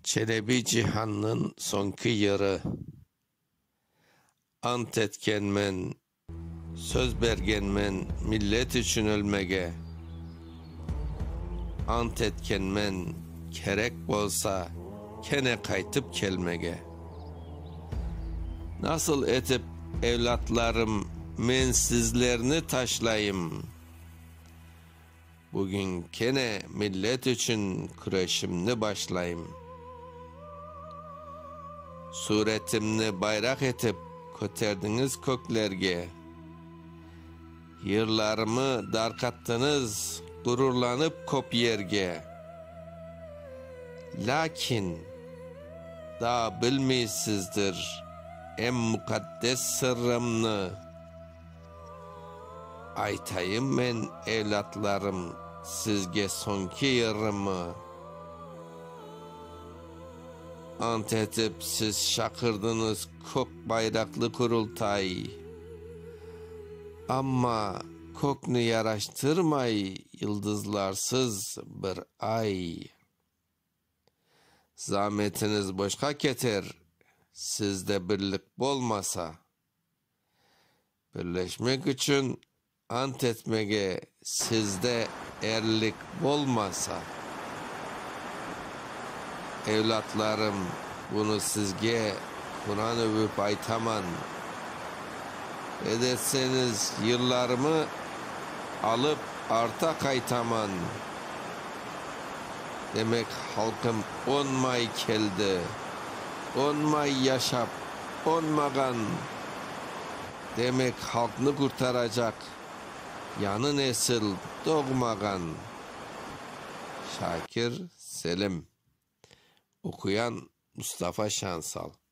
Çelebi cihanın sonki yarı, ant etkenmen, söz bergenmen millet için ölmege. Ant etkenmen kerek bolsa kene kaytıp kelmege. Nasıl etip evlatlarım men sizlerini taşlayayım. Bugün kene millet için küreşimni başlayayım. Suretimni bayrak etip köterdiniz köklerge. Yırlarımı darkattınız gururlanıp kop yerge. Lakin daha bilmeysizdir en mukaddes sırrımni. Aytayım men evlatlarım sizge sonki yırrımı. Ant etip siz şakırdınız kök bayraklı kurultay. Ama köknü yaraştırmay yıldızlarsız bir ay. Zahmetiniz boşka keter sizde birlik bolmasa. Birleşmek için ant etmege sizde erlik bolmasa. Evlatlarım bunu sizge Kur'an övüp aytaman. Ederseniz yıllarımı alıp arta kaytaman. Demek halkım onmay keldi, onmay yaşap, onmagan. Demek halkını kurtaracak yanı nesil doğmagan. Şakir Selim. Okuyan Mustafa Şansal.